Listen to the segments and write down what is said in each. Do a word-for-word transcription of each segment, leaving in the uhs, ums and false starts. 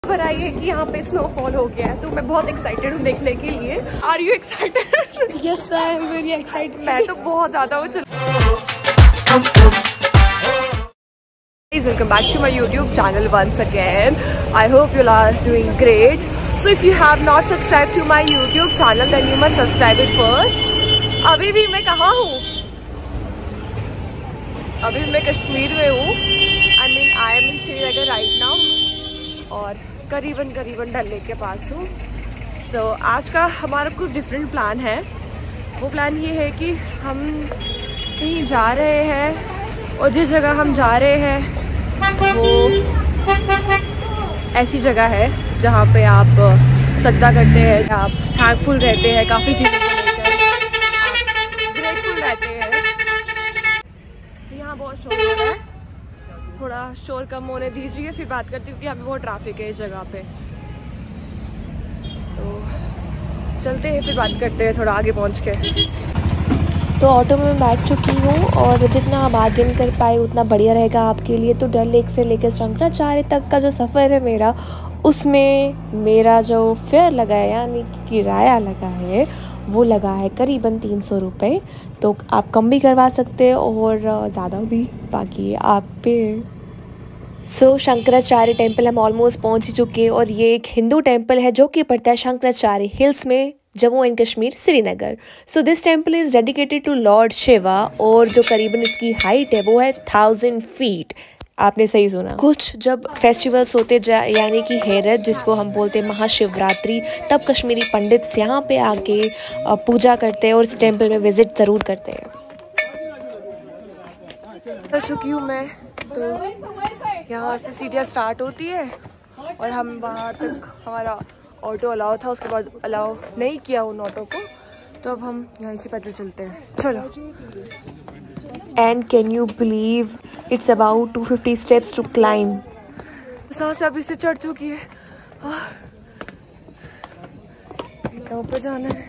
खबर आई है कि यहाँ पे स्नोफॉल हो गया है, तो मैं बहुत एक्साइटेड हूँ देखने के लिए। Are you excited? Yes I am very excited. मैं तो बहुत ज्यादा हूँ। Welcome back to my YouTube channel once again. I hope you are doing great. So if you have not subscribed to my YouTube channel, then you must subscribe it first. अभी भी मैं कहाँ हूँ? अभी मैं कश्मीर में हूँ। I mean I am in Srinagar right now. और करीबन करीबन डल लेक के पास हूँ। So आज का हमारा कुछ डिफरेंट प्लान है। वो प्लान ये है कि हम कहीं जा रहे हैं और जिस जगह हम जा रहे हैं वो ऐसी जगह है जहाँ पे आप सजदा करते हैं, आप थैंकफुल रहते हैं, काफ़ी चीज़ों को लेकर आप ग्रेटफुल रहते हैं। यहाँ बहुत शोर हो रहा है, थोड़ा शोर कम होने दीजिए, फिर बात करती हूँ कि यहाँ पे बहुत ट्रैफिक है इस जगह पे। तो चलते हैं, फिर बात करते हैं थोड़ा आगे पहुँच के। तो ऑटो में बैठ चुकी हूँ और जितना आप बार्गेन कर पाए उतना बढ़िया रहेगा आपके लिए। तो डल लेक से लेकर शंकराचार्य तक का जो सफ़र है मेरा, उसमें मेरा जो फेयर लगा है यानी कि किराया लगा है वो लगा है करीबन तीन सौ रुपये। तो आप कम भी करवा सकते हैं और ज़्यादा भी, बाकी आप पे। सो so, शंकराचार्य टेम्पल हम ऑलमोस्ट पहुँच ही चुके हैं और ये एक हिंदू टेम्पल है जो कि पड़ता है शंकराचार्य हिल्स में, Jammu and Kashmir, Srinagar. So this temple is dedicated to lord Shiva और जो करीबन इसकी हाइट है वो है थाउजेंड फीट। आपने सही सुना। कुछ जब फेस्टिवल्स होते यानी कि हेरत, जिसको हम बोलते हैं महाशिवरात्रि, तब कश्मीरी पंडित यहाँ पे आके पूजा करते हैं और इस टेम्पल में विजिट ज़रूर करते हैं। कर चुकी हूँ मैं, तो यहाँ से सीढ़ियाँ स्टार्ट होती है और हम वहाँ तक हमारा ऑटो अलाउ था, उसके बाद अलाउ नहीं किया उन ऑटो को, तो अब हम यहाँ से पैदल चलते हैं। चलो। And can you believe it's about two fifty steps to climb. सांस अभी से चढ़ चुकी है, इतना ऊपर जाना है।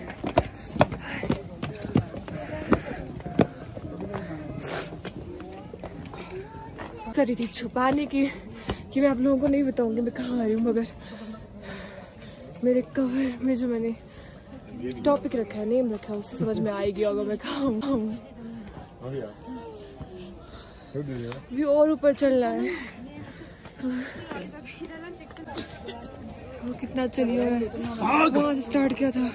कर रही थी छुपाने की कि मैं आप लोगों को नहीं बताऊंगी मैं कहाँ आ रही हूँ, मगर मेरे कवर में जो मैंने टॉपिक रखा है, नेम रखा है, उससे समझ में आएगी होगा मैं कहाँ हूँ। भी और ऊपर चलना है। वो कितना चली है, वहाँ से स्टार्ट किया था।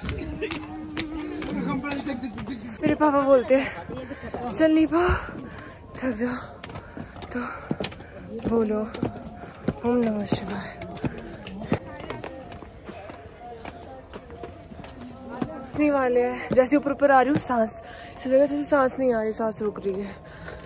मेरे पापा बोलते हैं चल नहीं पा, थक जाओ तो बोलो ओम नमः शिवाय। नहीं वाले हैं, जैसे ऊपर ऊपर आ रही हूँ सांस इस जगह से सांस नहीं आ रही, सांस रुक रही है।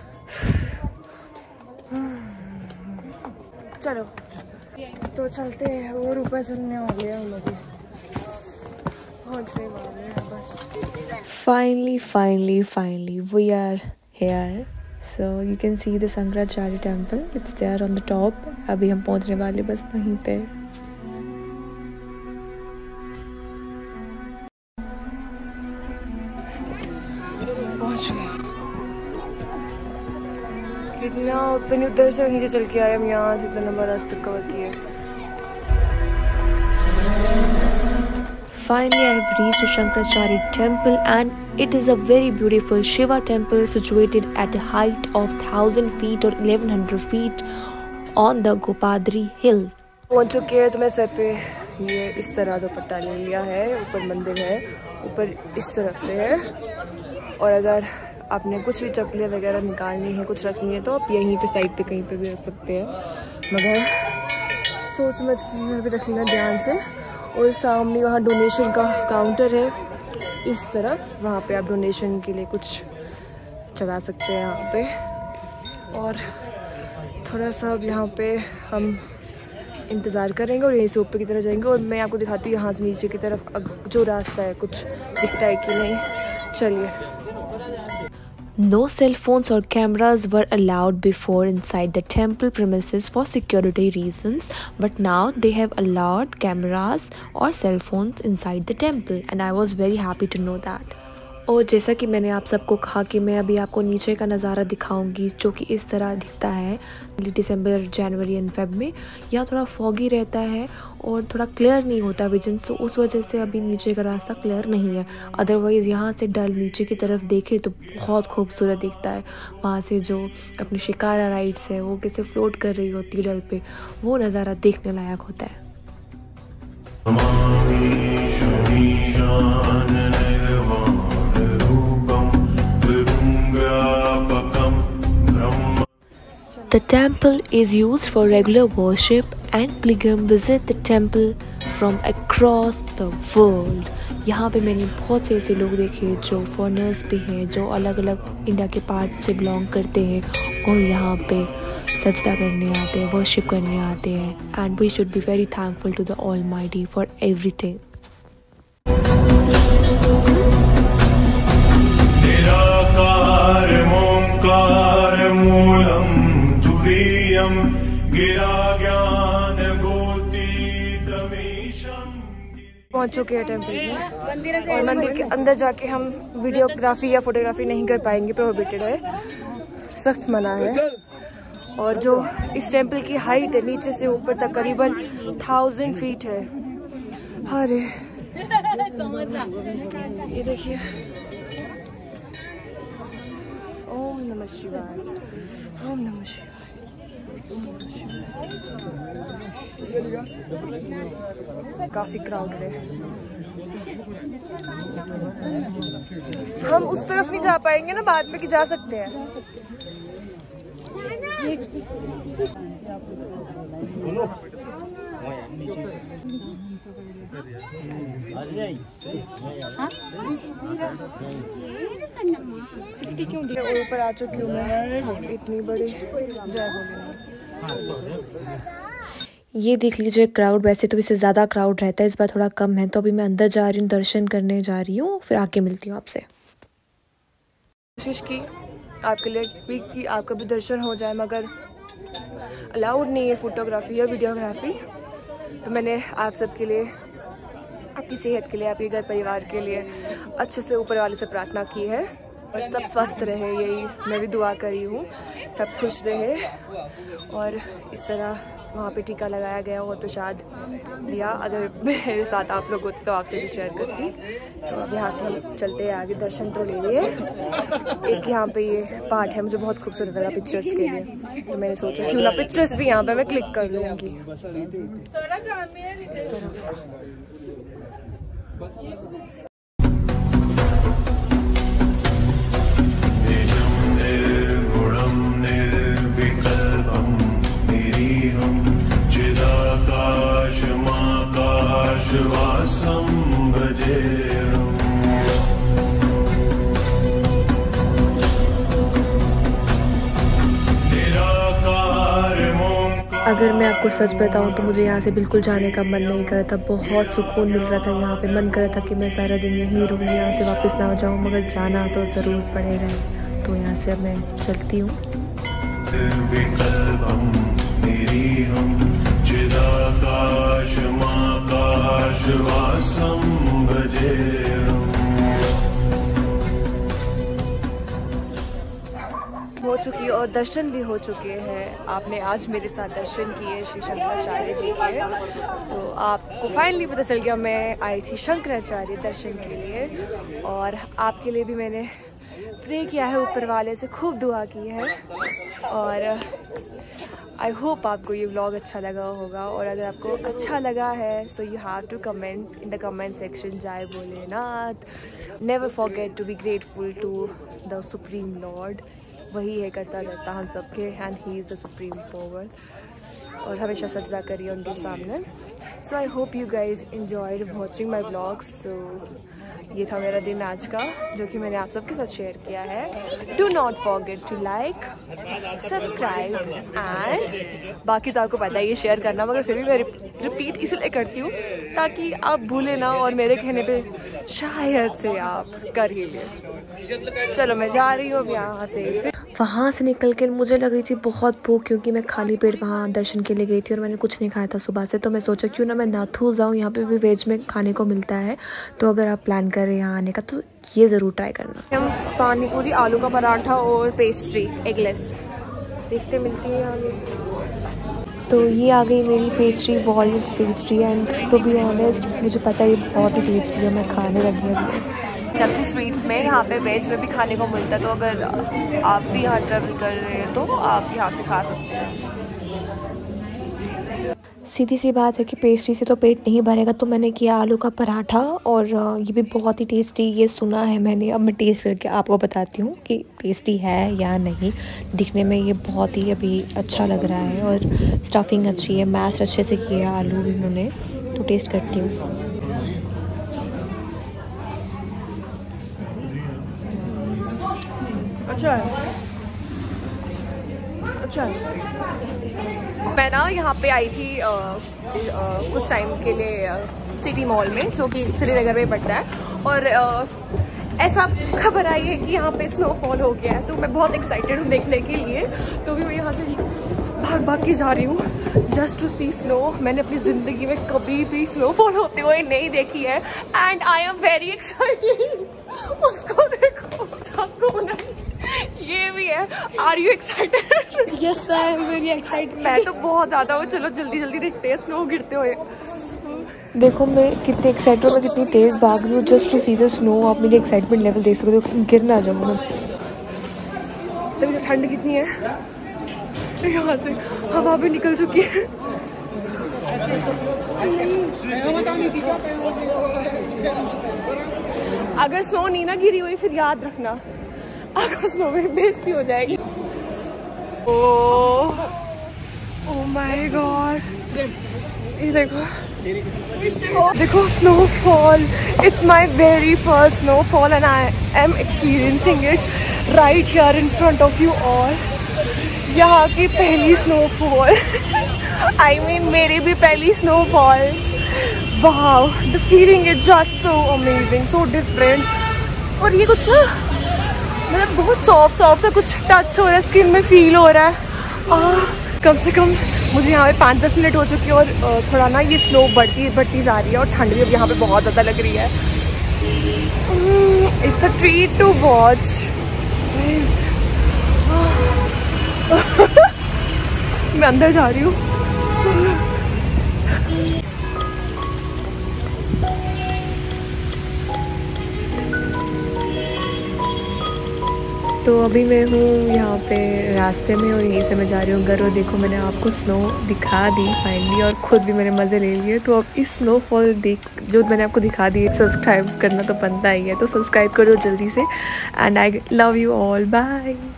चलो तो चलते हैं, और ऊपर चलने वाले हैं हम, अभी पहुँचने वाले हैं बस। Finally finally finally we are here. So you can see the Shankaracharya temple, it's there on the top. अभी हम पहुँचने वाले बस वहीं पे। इतना उतनी उधर से वहीं से चल के आए हम, यहाँ से इतना लंबा रास्ता कवर किए। Finally, I have reached the Shankaracharya temple and it is a very beautiful Shiva temple situated at a height of one thousand feet or eleven hundred feet on the Gopadri hill. पहुंच चुके हैं, तो मैं sir पे ये इस तरह दुपट्टा ले लिया है। ऊपर मंदिर है, ऊपर इस तरफ से है, और अगर आपने कुछ भी चप्पलें वगैरह निकालनी है, कुछ रखनी है, तो आप यहीं पे साइड पे कहीं पे भी रख सकते हैं, मगर सोच समझ के यहाँ पे रख लेना ध्यान से। और सामने वहाँ डोनेशन का काउंटर है इस तरफ, वहाँ पे आप डोनेशन के लिए कुछ चढ़ा सकते हैं यहाँ पे। और थोड़ा सा अब यहाँ पे हम इंतज़ार करेंगे और यहीं से ऊपर की तरफ जाएंगे, और मैं आपको दिखाती हूँ यहाँ से नीचे की तरफ जो रास्ता है कुछ दिखता है कि नहीं। चलिए। No cell phones or cameras were allowed before inside the temple premises for security reasons, but now they have allowed cameras or cell phones inside the temple, and I was very happy to know that. और जैसा कि मैंने आप सबको कहा कि मैं अभी आपको नीचे का नज़ारा दिखाऊंगी जो कि इस तरह दिखता है दिसंबर, जनवरी एंड फेब में। यहाँ थोड़ा फॉगी रहता है और थोड़ा क्लियर नहीं होता विजन, सो उस वजह से अभी नीचे का रास्ता क्लियर नहीं है। अदरवाइज़ यहाँ से डल नीचे की तरफ देखे तो बहुत खूबसूरत दिखता है। वहाँ से जो अपनी शिकारा राइड्स है वो कैसे फ्लोट कर रही होती है डल पे, वो नज़ारा देखने लायक होता है। The temple is used for regular worship and pilgrims visit the temple from across the world. यहाँ पे मैंने बहुत से ऐसे लोग देखे जो फॉरेनर्स भी हैं, जो अलग अलग इंडिया के पार्ट से बिलोंग करते हैं और यहाँ पे सजदा करने आते हैं, वर्शिप करने आते हैं। And we should be very thankful to the almighty for everything. पहुंच चुके हैं टेम्पल में और मंदिर के अंदर जाके हम वीडियोग्राफी या फोटोग्राफी नहीं कर पाएंगे, प्रोहिबिटेड है, सख्त मना है। और जो इस टेम्पल की हाइट है नीचे से ऊपर तक करीबन थाउजेंड फीट है। अरे ये देखिए, ओम नमः शिवाय, ओम नमः शिवाय। काफी क्राउड है, हम उस तरफ नहीं जा पाएंगे ना बाद में, कि जा सकते हैं। ऊपर आ चुकी हूँ मैं, इतनी बड़ी जय भोलेनाथ। ये देख लीजिए क्राउड, वैसे तो इससे ज़्यादा क्राउड रहता है, इस बार थोड़ा कम है। तो अभी मैं अंदर जा रही हूँ, दर्शन करने जा रही हूँ, फिर आके मिलती हूँ आपसे। कोशिश की आपके लिए भी कि आपका भी दर्शन हो जाए, मगर अलाउड नहीं है फोटोग्राफी या वीडियोग्राफी। तो मैंने आप सबके लिए, आपकी सेहत के लिए, आपके घर परिवार के लिए अच्छे से ऊपर वाले से प्रार्थना की है और सब स्वस्थ रहे, यही मैं भी दुआ करी हूँ, सब खुश रहे। और इस तरह वहाँ पे टीका लगाया गया और प्रसाद दिया। अगर मेरे साथ आप लोग होते तो आपसे भी शेयर करती। तो अब यहाँ से हम चलते हैं आगे, दर्शन तो ले लिए। एक यहाँ पे ये पार्ट है, मुझे बहुत खूबसूरत लगा पिक्चर्स के लिए, तो मैंने सोचा क्यों ना पिक्चर्स भी यहाँ पे मैं क्लिक कर लूँगी। इस तरह अगर मैं आपको सच बताऊं तो मुझे यहाँ से बिल्कुल जाने का मन नहीं कर रहा था। बहुत सुकून मिल रहा था यहाँ पे, मन कर रहा था कि मैं सारा दिन यहीं रहूँ, यहाँ से वापस ना जाऊँ, मगर जाना तो ज़रूर पड़ेगा। तो यहाँ से अब मैं चलती हूँ। हो चुकी और दर्शन भी हो चुके हैं। आपने आज मेरे साथ दर्शन किए श्री शंकराचार्य जी के, तो आपको फाइनली पता चल गया मैं आई थी शंकराचार्य दर्शन के लिए। और आपके लिए भी मैंने प्रे किया है, ऊपर वाले से खूब दुआ की है। और आई होप आपको ये व्लॉग अच्छा लगा होगा। और अगर आपको अच्छा लगा है so you have to comment in the comment section जय Bholenath. Never forget to be grateful to the supreme lord, वही है करता रहता हम सबके, and he is the supreme power. और हमेशा सजदा करिए उनके सामने। So I hope you guys enjoyed watching my blog. So ये था मेरा दिन आज का, जो कि मैंने आप सबके साथ शेयर किया है। Do not forget to like, subscribe and बाकी तो आपको पता है ये शेयर करना, मगर फिर भी मैं रिपीट इसलिए करती हूँ ताकि आप भूले ना और मेरे कहने पे शायद से आप कर ही लिए। चलो मैं जा रही हूँ अब यहाँ से। वहाँ से निकल के मुझे लग रही थी बहुत भूख, क्योंकि मैं खाली पेट वहाँ दर्शन के लिए गई थी और मैंने कुछ नहीं खाया था सुबह से। तो मैं सोचा क्यों ना मैं नाथू जाऊँ, यहाँ पे भी वेज में खाने को मिलता है। तो अगर आप प्लान कर रहे हैं यहाँ आने का तो ये ज़रूर ट्राई करना। हम पानी पूरी, आलू का पराठा और पेस्ट्री एगलेस देखते मिलती है यहाँ पे। तो ये आ गई मेरी pastry, walnut pastry, and to be honest मुझे पता है ये बहुत ही टेस्टी है। मैं खाने लगी अभी। नथू स्वीट्स में यहाँ पे वेज में भी खाने को मिलता है, तो अगर आप भी यहाँ ट्रैवल कर रहे हैं तो आप यहाँ से खा सकते हैं। सीधी सी बात है कि पेस्ट्री से तो पेट नहीं भरेगा, तो मैंने किया आलू का पराठा, और ये भी बहुत ही टेस्टी, ये सुना है मैंने। अब मैं टेस्ट करके आपको बताती हूँ कि टेस्टी है या नहीं। दिखने में ये बहुत ही अभी अच्छा लग रहा है और स्टफिंग अच्छी है, मैश अच्छे से किया आलू इन्होंने। तो टेस्ट करती हूँ। अच्छा है, अच्छा है। मैं ना यहाँ पे आई थी आ, आ, कुछ टाइम के लिए आ, सिटी मॉल में, जो कि श्रीनगर में पड़ता है, और आ, ऐसा खबर आई है कि यहाँ पे स्नोफॉल हो गया है। तो मैं बहुत एक्साइटेड हूँ देखने के लिए। तो भी मैं यहाँ से भाग भाग के जा रही हूँ जस्ट टू सी स्नो। मैंने अपनी ज़िंदगी में कभी भी स्नोफॉल होते हुए नहीं देखी है, and I am very excited. उसको देखो, आपको नहीं, ये भी है। Are you excited? Yes I am very excited. मैं तो बहुत ज़्यादा हूँ। चलो जल्दी जल्दी देखते हैं स्नो गिरते हुए। देखो मैं कितनी एक्साइटेड हूँ, मैं कितनी तेज़ भाग रही हूँ just to see the snow. आप मेरी एक्साइटमेंट लेवल देख सकते हो, गिर ना जाऊँ मैं। तभी ठंड कितनी है, यहाँ से हवा भी निकल चुकी है। अगर स्नो नहीं ना गिरी हुई फिर याद रखना, अगर स्नो में बेइज्जती हो जाएगी। ओह ओह माय गॉड, ये देखो देखो snowfall. It's my very first snowfall and I am experiencing it right here in front of you all. यहाँ की पहली स्नोफॉल, आई मीन मेरी भी पहली snowfall. Wow, the feeling is just so amazing, so different. और ये कुछ ना मतलब बहुत सॉफ्ट सॉफ्ट सा कुछ टच हो रहा है, स्किन में फील हो रहा है। आ, कम से कम मुझे यहाँ पे पाँच दस मिनट हो चुकी है और थोड़ा ना ये स्नो बढ़ती बढ़ती जा रही है, और ठंड भी अब यहाँ पे बहुत ज़्यादा लग रही है। It's a treat to watch. मैं अंदर जा रही हूँ। तो अभी मैं हूँ यहाँ पे रास्ते में, और यहीं से मैं जा रही हूँ घर। और देखो मैंने आपको स्नो दिखा दी फाइनली, और ख़ुद भी मैंने मज़े ले लिए। तो अब इस स्नोफॉल देख जो मैंने आपको दिखा दी, सब्सक्राइब करना तो बनता ही है, तो सब्सक्राइब कर दो जल्दी से। And I love you all, bye.